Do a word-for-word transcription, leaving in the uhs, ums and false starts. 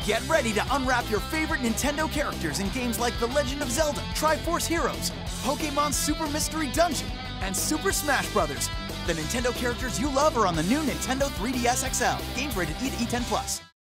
Get ready to unwrap your favorite Nintendo characters in games like The Legend of Zelda, Triforce Heroes, Pokémon Super Mystery Dungeon, and Super Smash Bros. The Nintendo characters you love are on the new Nintendo three D S X L. Games rated E to E ten plus.